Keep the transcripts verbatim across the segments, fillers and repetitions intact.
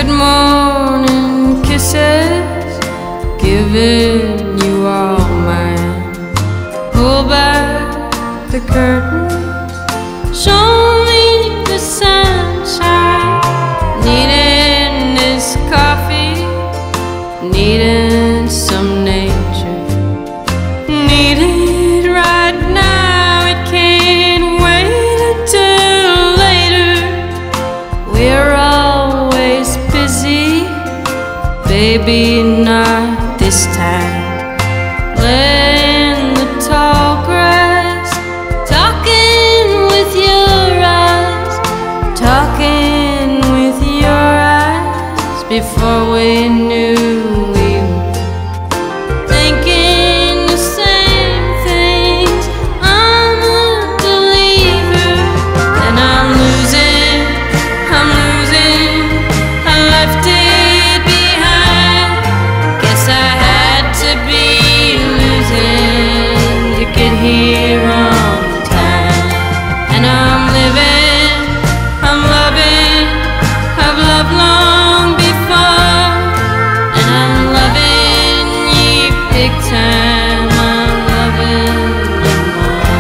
Good morning kisses, giving you all mine. Pull back the curtains, show me the sunshine. Needing this coffee, needing some nature, need it right now. It can't wait until later. We're always busy, baby, not this time. Laying the tall grass, talking with your eyes, talking with your eyes. Before we knew we were thinking the same things. I'm a believer, and I'm losing, I'm losing. I left it behind. Guess I had to be losing to get here on time. And I'm living, I'm loving, I've loved long before. And I'm loving you big time, I'm loving you more.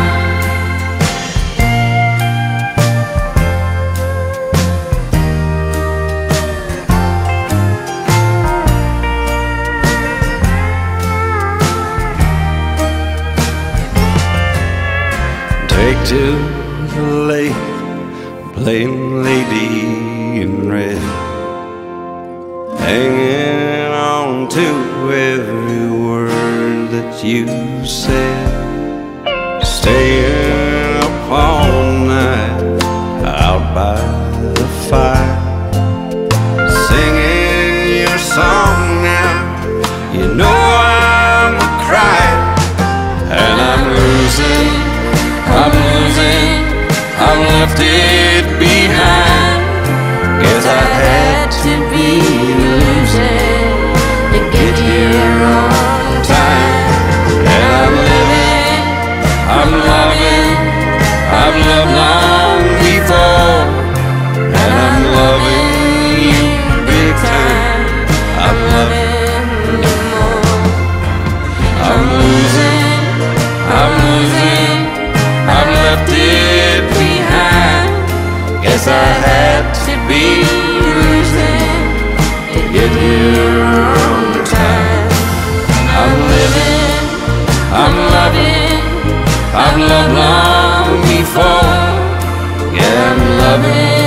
Take to the lake, plain lady in red, hanging on to every word that you said, staying up all night out by the fire, singing your song now. You know I'm a crying, and I'm losing, I'm losing, I've left it behind. Guess I had to be losing to get here on time. And I'm living, I'm loving, I've loved long before. And I'm loving you big time, I'm loving you more. I'm losing, I'm losing, I've left it behind. Guess I had to be losing to get here on time. I'm living, I'm loving, I've loved long before. Yeah, I'm loving